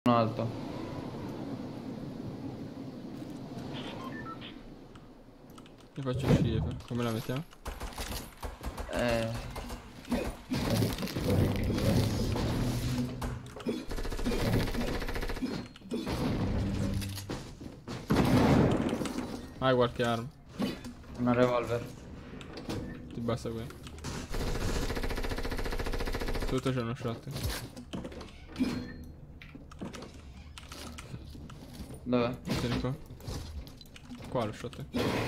alto. Io faccio uscire, come la mettiamo? Hai qualche arma? Una revolver. Ti basta qui. Tutto c'è uno shot. Dov'è? Tieni qua. Qua lo shot.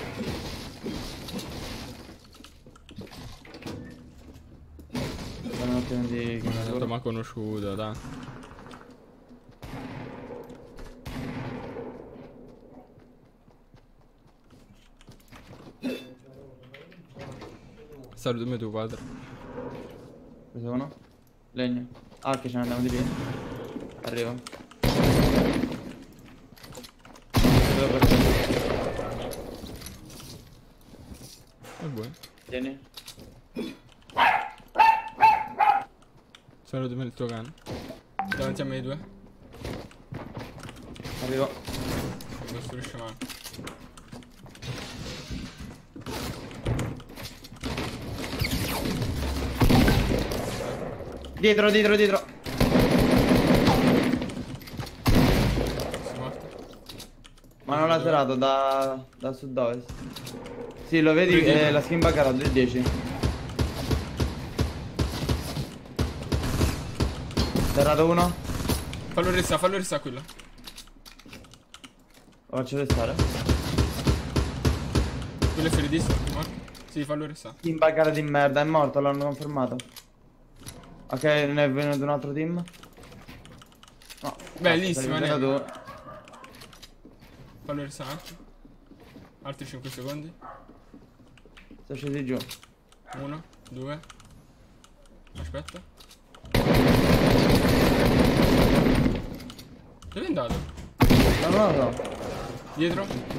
Dammi un attimo di... Non t'ho mai conosciuto, dai. Salutami tuo padre. Preso uno. Legno. Ah, che ce ne andiamo di lì. Arrivo. Dove per te? È buono. Tieni. Salutami il tuo cane. Davanti a me i due. Arrivo. Costruisce mano. Dietro, dietro, dietro. Sei morto? Ma non l'ha tirato da sud-ovest. Sì, lo vedi? La skin baccata 210. Terrato uno. Fallo restare quello. Lo faccio restare. Quello è feridissimo. Sì, fallo restare. Skin baccata di merda, è morto, l'hanno confermato. Ok, ne è venuto un altro team. No. Bellissima, sei venuto tu. Fallo restare un attimo. Altri 5 secondi. Sono scesi giù. 1, 2. Aspetta. Dove è andato? No. Dietro?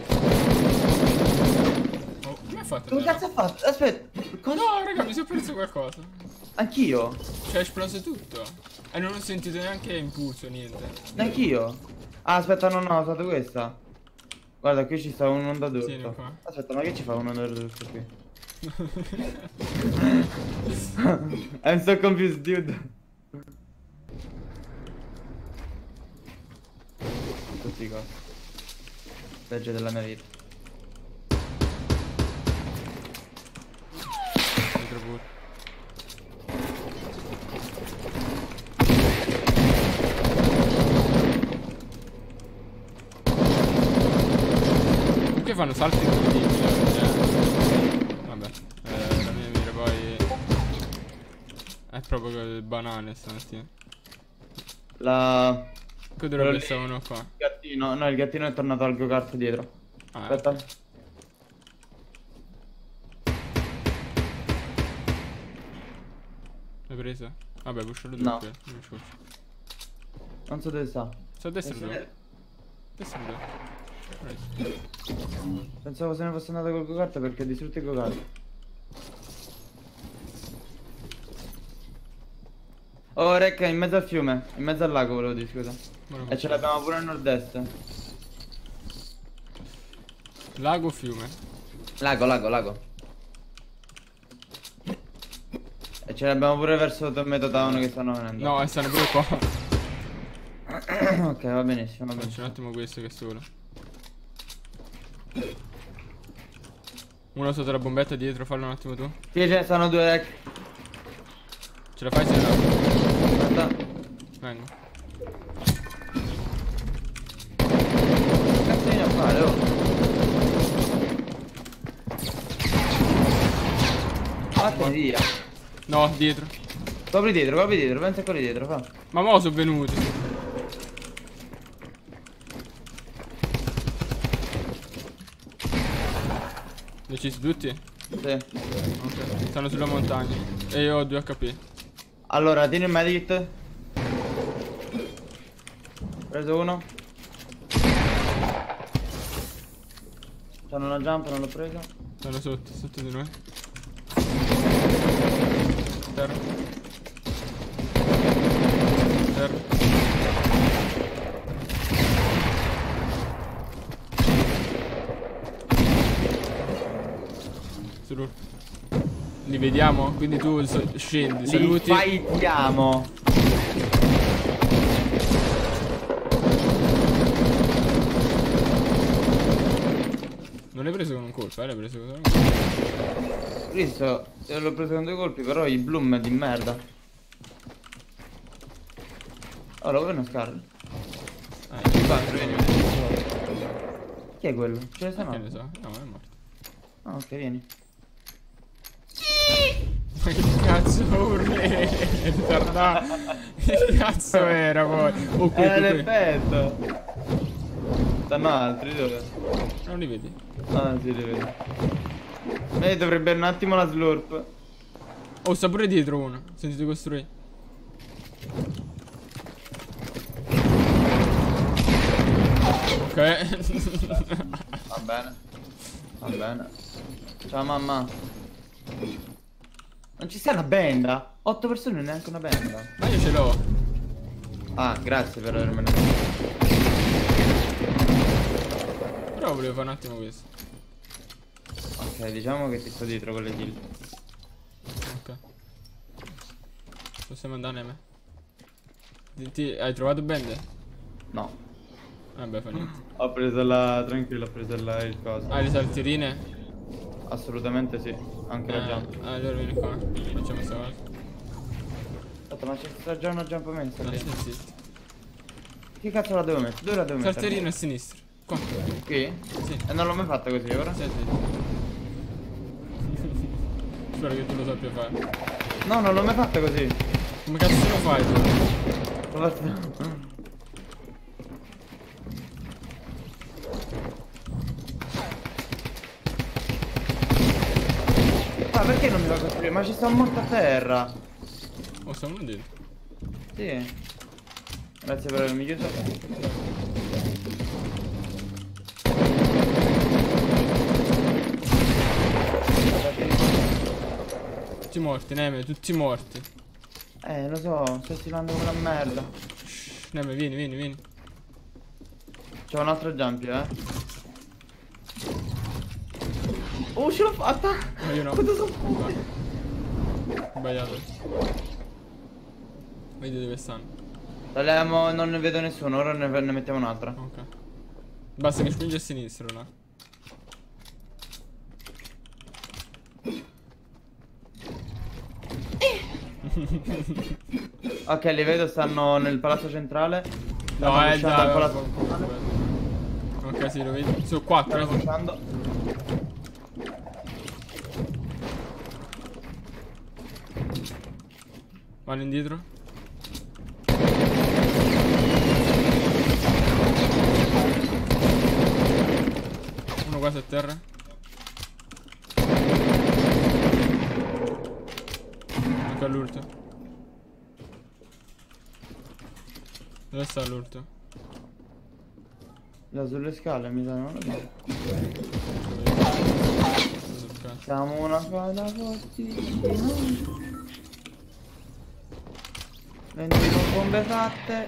Oh, come hai fatto? Come cazzo ha fatto? Aspetta. Cosa? No, raga, mi sono perso qualcosa. Anch'io. Cioè, è esploso tutto. E non ho sentito neanche impulso, niente. Neanch'io. Ah, aspetta, no, ho usato questa. Guarda, qui ci sta un'onda Tieni d'urto. qua. Aspetta, ma che ci fa un'onda d'urto qui? I'm so confused, dude. Tutti qua. Peggio della mia vita. Dietro pure. Che fanno salti incredibili. Vabbè, la mia mira poi è proprio banale stamattina. Che dovrebbe essere uno qua. Il gattino, no, il gattino è tornato al go-kart dietro. Ah, Aspetta. L'hai presa? Vabbè, puscialo tu. No. Qui. Non so dove sta. Sta a destra dove? Destra dove? Pensavo se ne fosse andato col go-kart perché ha distrutto il go-kart. Oh, Rec, in mezzo al fiume, in mezzo al lago volevo dire, scusa. E ce l'abbiamo pure a nord-est. Lago o fiume? Lago. E ce l'abbiamo pure verso Tommato Town che stanno venendo. No, stanno pure qua. Ok, va benissimo, va Faccio benissimo. un attimo questo che è solo. Uno sotto la bombetta dietro, fallo un attimo tu. Sì, ce ne stanno due, Rec. Ce la fai se no? Aspetta. Vengo. Che cazzo vieni a fare, oh? Vattene via. No, dietro. Copri dietro, pensa a quelli dietro, fa. Ma mo' sono venuti. Decisi tutti? Sì. Ok. Stanno sulla montagna. E io ho 2 HP. Allora, tieni il medikit. Preso uno. C'hanno una jump, non l'ho preso. Stanno sotto di noi. Terra. Slurp. Li vediamo? Quindi tu scendi, Li saluti. fightiamo. Non l'hai preso con un colpo, l'hai preso con un colpo. Visto, l'ho preso con 2 colpi, però i bloom è di merda. Ora vuoi uno scar? Vieni. Chi è quello? Ce ne sta Che ne so? No, ma è morto. Ah, ok, vieni. Ma che cazzo urli? È ritardato. Che cazzo era poi? Oh, Era qui. l'effetto. Stanno altri dove? Non li vedi? Ah, sì, li vedo. E dovrebbe un attimo la slurp. Oh, sta pure dietro uno. Sentite costruire. Ok. Va bene. Va bene. Ciao mamma. Non ci sta una benda? 8 persone, neanche una benda. Ma io ce l'ho. Ah, grazie per avermene messo. Però volevo fare un attimo questo. Ok, diciamo che ti sto dietro con le kill. Ok. Possiamo andare a me. Hai trovato bende? No. Vabbè, fa niente. Ho preso la... tranquillo, ho preso il coso. Hai le salterine? Assolutamente sì. Anche la jump. Allora vieni qua. Facciamo questa cosa. Aspetta, ma c'è già una jump messa No, lì. sì. Che cazzo la devo mettere? Dove la devo mettere? Salterino a sinistra. Qua. Qui? Sì. E non l'ho mai fatta così ora? Sì. Spero che tu lo sappia fare. No, non l'ho mai fatta così. Come cazzo lo fai tu? L'ho fatta... Ah, perché non mi fa costruire? Ma ci sta morto a terra. Oh, sta uno dentro. Sì. Grazie per avermi chiuso. Tutti morti, Neme, tutti morti. Lo so, sto stilando come una merda. Shh, Neme, vieni. C'è un altro jump, Oh, ce l'ho fatta! Ma io no. Quanto sono fuori? Sbagliato. Vedi dove stanno. Tagliamo, non ne vedo nessuno, ora ne mettiamo un'altra. Ok. Basta che spingi a sinistra là. Ok, li vedo, stanno nel palazzo centrale. No, Stanno pushando al già. palazzo. Ok, sì, lo vedi. Su 4. Stanno pushando. Vanno indietro. Uno quasi a terra. Ecco l'ultimo. Dove sta l'ultimo? Da sulle scale mi sa, non lo so. Siamo una squadra fortissima. Vendono bombe fatte.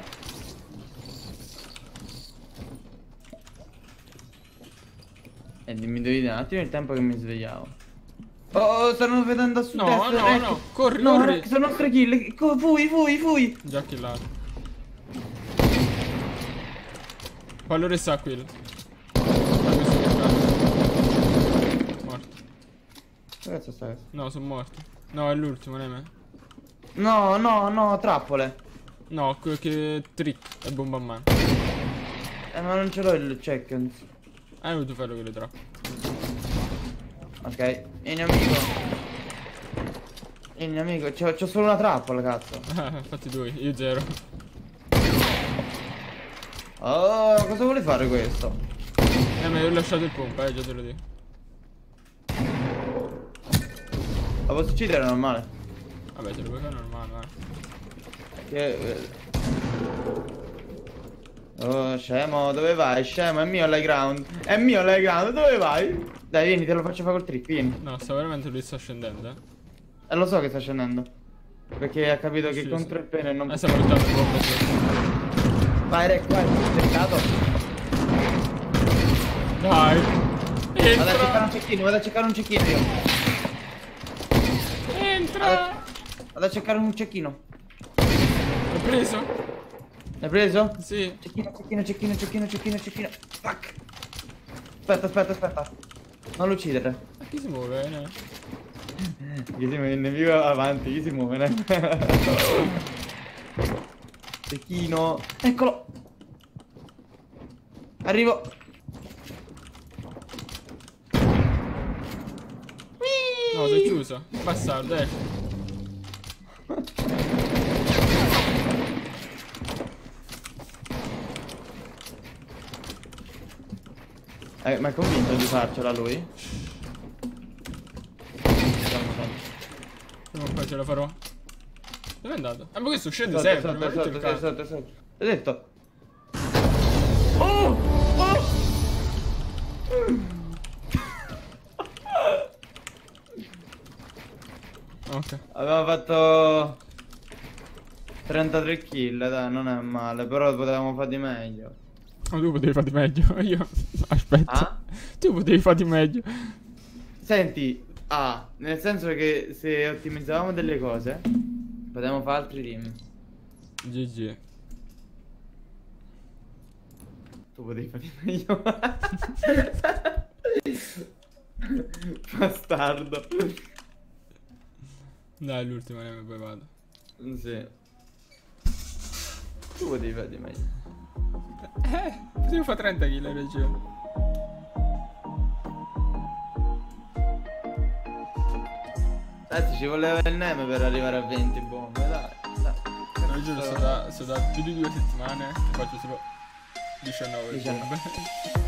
E dimmi devi dare un attimo il tempo che mi svegliavo. Oh, stanno vedendo a sud No, destra. no, corri, No, corri. Rex, sono nostre kill. Fui. Già killato. Allora sta quello. Morto. Che cazzo sta questo? No, sono morti. No, è l'ultimo, Neme. No, trappole. No, che trick è bomba a mano. Ma non ce l'ho il check. Hai dovuto farlo con le trappole. Ok, vieni amico. Vieni amico, c'ho solo una trappola, cazzo. Infatti 2, io 0. Oh, cosa vuole fare questo? Ma io ho lasciato il pompa, già te lo dico. La posso uccidere normale? Vabbè, se lo puoi fare normale, Oh, scemo, dove vai? Scemo, è mio l'high ground. È mio l'high ground, dove vai? Dai, vieni, te lo faccio fare col trick, vieni. No, sta veramente lui sta scendendo, Lo so che sta scendendo. Perché ha capito che Sì, contro sì. il pene non... Sta portando il bomba su. Vai, Rex, vai, cercato. Dai. Vado a cercare un cecchino io. entra! Vado a cercare un cecchino. L'ho preso? L'hai preso? Sì. Cecchino. Fuck. Aspetta. Non lo uccidere. Ma chi si muove? Chi si muove? Il nemico avanti, chi si muove? Cecchino. Eccolo. Arrivo. No, sei chiuso. Bastardo, Ma è convinto di farcela lui? Prima o poi ce la farò. Dove è andato? Ma questo scende sempre, ma Sotto. L'ho detto. Ok. Abbiamo fatto 33 kill, dai, non è male, però potevamo fare di meglio. Ma tu potevi fare di meglio. Io. Aspetta. Ah? Tu potevi fare di meglio. Senti, nel senso che se ottimizzavamo delle cose, potevamo fare altri team. GG. Tu potevi fare di meglio. Bastardo. Dai, l'ultima e poi vado. Sì. Tu potevi fare di meglio. Potevo fare 30 kill, hai ragione. Ragazzi, ci voleva il neme per arrivare a 20 bombe, dai. No, giuro, sto da più di 2 settimane che faccio solo 19 bombe.